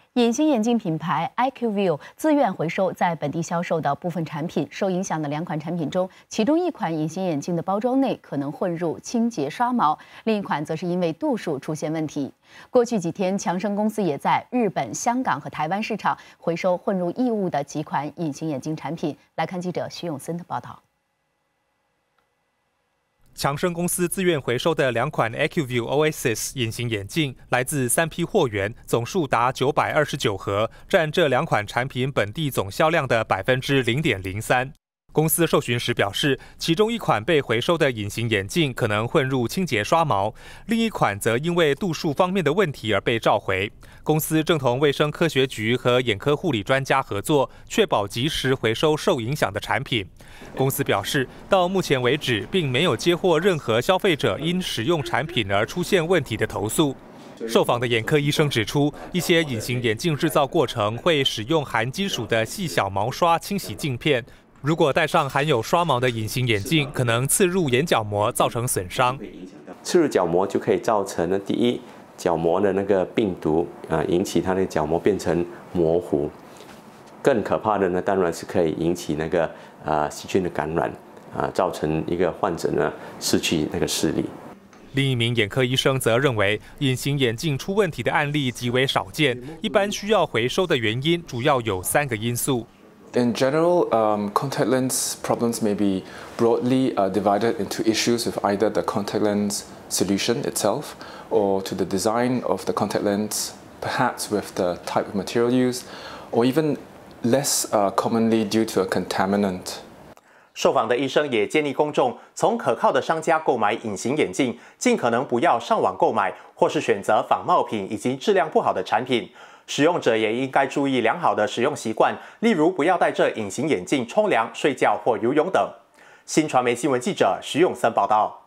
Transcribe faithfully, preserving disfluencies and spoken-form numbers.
隐形眼镜品牌 I Q View 自愿回收在本地销售的部分产品，受影响的两款产品中，其中一款隐形眼镜的包装内可能混入清洁刷毛，另一款则是因为度数出现问题。过去几天，强生公司也在日本、香港和台湾市场回收混入异物的几款隐形眼镜产品。来看记者徐永森的报道。 强生公司自愿回收的两款 I Q View Oasis 隐形眼镜，来自三批货源，总数达九百二十九盒，占这两款产品本地总销量的百分之零点零三。公司受询时表示，其中一款被回收的隐形眼镜可能混入清洁刷毛，另一款则因为度数方面的问题而被召回。公司正同卫生科学局和眼科护理专家合作，确保及时回收受影响的产品。 公司表示，到目前为止，并没有接获任何消费者因使用产品而出现问题的投诉。受访的眼科医生指出，一些隐形眼镜制造过程会使用含金属的细小毛刷清洗镜片，如果戴上含有刷毛的隐形眼镜，可能刺入眼角膜，造成损伤。 刺入角膜就可以造成呢，第一，角膜的那个病毒啊、呃，引起它的角膜变成模糊。 更可怕的呢，当然是可以引起那个呃细菌的感染，啊、呃，造成一个患者呢失去那个视力。 另一名眼科医生则认为，隐形眼镜出问题的案例极为少见，一般需要回收的原因主要有三个因素。 In general, um, contact lens problems may be broadly uh, divided into issues with either the contact lens solution itself, or to the design of the contact lens, perhaps with the type of material used, or even less uh, commonly due to a contaminant. 受访的医生也建议公众从可靠的商家购买隐形眼镜，尽可能不要上网购买，或是选择仿冒品以及质量不好的产品。使用者也应该注意良好的使用习惯，例如不要戴着隐形眼镜冲凉、睡觉或游泳等。新传媒新闻记者徐永森报道。